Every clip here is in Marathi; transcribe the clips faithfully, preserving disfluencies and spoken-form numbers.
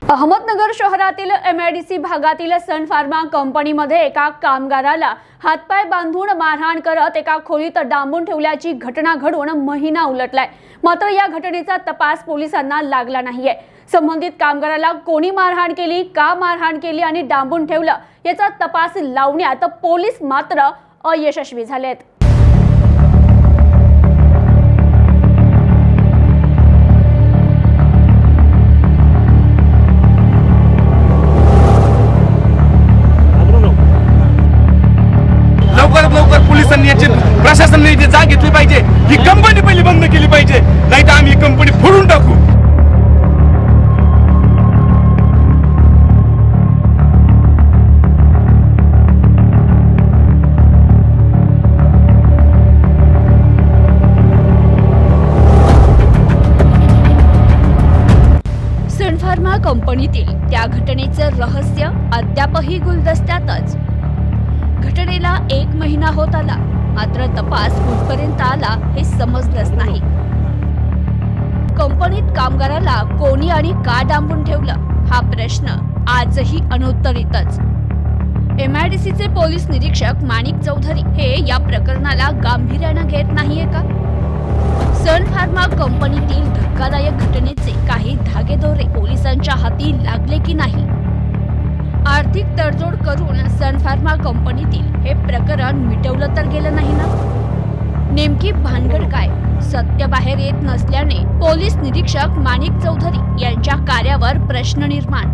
अहमदनगर शहरातील एमआयडीसी भागातील सन फार्मा कंपनीमध्ये एका कामगाराला हातपाय बांधून मारहाण करत एका खोलीत डांबून ठेवल्याची घटना घडून महिना उलटलाय। मात्र या घटनेचा तपास पोलिसांना लागला नाहीये। संबंधित कामगाराला कोणी मारहाण केली, का मारहाण केली आणि डांबून ठेवलं याचा तपास लावण्यात पोलीस मात्र अयशस्वी झालेत। पोलिसांनी याची प्रशासनाने याची जाग घेतली पाहिजे। ही कंपनी पहिली बंद केली पाहिजे, नाहीतर आम्ही ही कंपनी फोडून टाकू। सन फार्मा कंपनीतील त्या घटनेचं रहस्य अद्यापही गुलदस्त्यातच। घटनेला एक महिना होत आला, मात्र तपास कुठपर्यंत आला हे समजलंच नाही। कंपनीत कामगाराला कोणी आणि का डांबून ठेवलं हा प्रश्न आजही अनुत्तरितच। एमआयडीसीचे पोलीस निरीक्षक माणिक चौधरी हे या प्रकरणाला गांभीर्यानं घेत नाहीये का? सन फार्मा कंपनीतील धक्कादायक घटनेचे काही धागेदोरे पोलिसांच्या हाती लागले की नाही? आर्थिक तडजोड करून सन फार्मा कंपनीतील हे प्रकरण मिटवलं तर गेलं नाही ना? नेमकी भानगड काय? सत्य बाहेर येत नसल्याने पोलीस निरीक्षक माणिक चौधरी यांच्या कार्यावर प्रश्न निर्माण।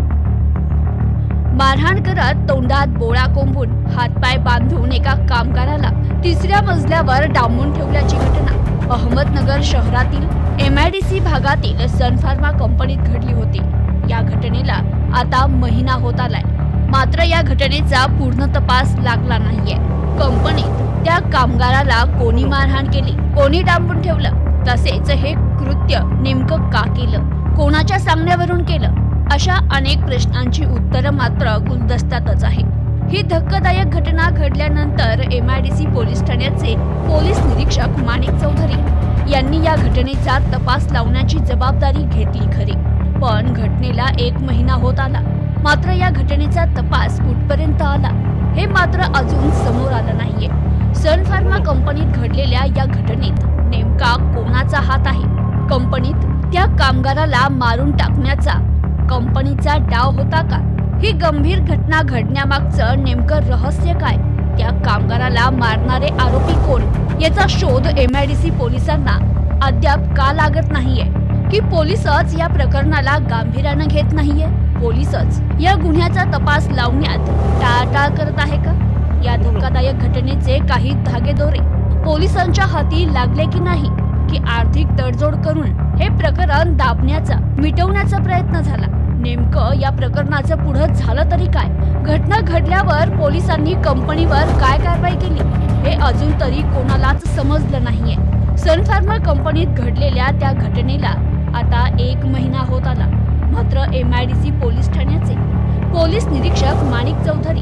मारहाण करत तोंडात बोळा कोंबून हातपाय बांधून एका कामगाराला तिसऱ्या मजल्यावर डांबून ठेवल्याची घटना अहमदनगर शहरातील एमआयडीसी भागातील सन फार्मा कंपनीत घडली होती। या घटनेला आता महिना होत आलाय, मात्र या घटनेचा पूर्ण तपास लागला नाहीये। कंपनीत त्या कामगाराला कोणी मारहाण केली, कोणी डांबून ठेवलं, तसेच हे कृत्य नेमकं का केलं, कोणाच्या सांगण्यावरून केलं, अशा अनेक प्रश्नांची उत्तरं मात्र गुलदस्त्यातच आहे। ही धक्कादायक घटना घडल्यानंतर एमआयडीसी पोलीस ठाण्याचे पोलीस निरीक्षक माणिक चौधरी यांनी या घटनेचा तपास लावण्याची जबाबदारी घेतली खरी, पण घटनेला एक महिना होत आला, मात्र या घटनेचा तपास कुठपर्यंत आला हे मात्र अजून समोर आलं नाहीये। सन फार्मा कंपनीत घडलेल्या या घटनेत नेमका कोणाचा हात आहे? कंपनीत त्या कामगाराला मारून टाकण्याचा कंपनीचा डाव होता का? ही गंभीर घटना घडण्यामागचं नेमकं रहस्य काय? त्या कामगाराला मारणारे आरोपी कोण याचा शोध एमआयडीसी पोलिसांना अद्याप का लागत नाहीये? की पोलीसच या प्रकरणाला गांभीर्यानं घेत नाहीये? पोलीसच या गुन्ह्याचा तपास लावण्यात टाळाटाळ करत आहे का? या धक्कादायक घटनेचे काही धागेदोरे पोलिसांच्या हाती लागले की नाही? की आर्थिक तडजोड करून हे प्रकरण दाबण्याचा, मिटवण्याचा प्रयत्न झाला? नेमकं या प्रकरणाचं पुढे झालं तरी काय? घटना घडल्यावर पोलिसांनी कंपनीवर काय कारवाई केली हे अजून तरी कोणालाच समजलं नाहीये। सन फार्मा कंपनीत घडलेल्या त्या घटनेला आता एक महिना होत आला, मात्र एमआयडीसी पोलीस ठाण्याचे पोलीस निरीक्षक माणिक चौधरी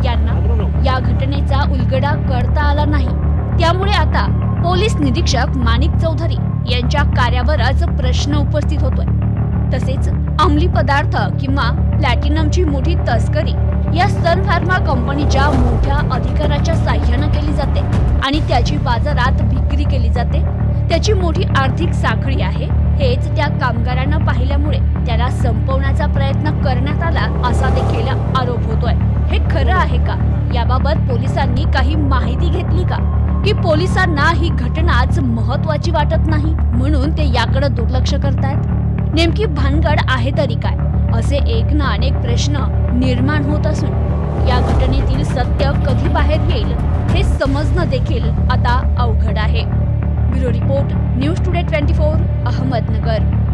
यांना या घटनेचा उलगडा करता आला नाही। त्यामुळे आता पोलीस निरीक्षक माणिक चौधरी यांच्या कार्यावरच प्रश्न उपस्थित होतोय। तसेच अंमली पदार्थ किंवा प्लॅटिनमची मोठी तस्करी या सन फार्मा कंपनीच्या मोठ्या अधिकाऱ्याच्या साह्यानं केली जाते आणि त्याची बाजारात विक्री केली जाते। त्याची मोठी आर्थिक साखळी आहे हेच त्या कामगारांना पाहिल्यामुळे त्याला संपवण्याचा प्रयत्न करण्यात आला असा देखील आरोप होतोय। हे खरं आहे का? याबाबत पोलिसांनी काही माहिती घेतली का? की पोलिसांना ही घटनाच महत्वाची वाटत नाही म्हणून ते याकडे दुर्लक्ष करतायत? नेमकी भानगड आहे तरी काय? असे एक ना अनेक प्रश्न निर्माण होत असून या घटनेतील सत्य कधी बाहेर येईल हे समजणं देखील आता अवघड आहे। ब्युरो रिपोर्ट, न्यूज टुडे चोवीस, अहमदनगर।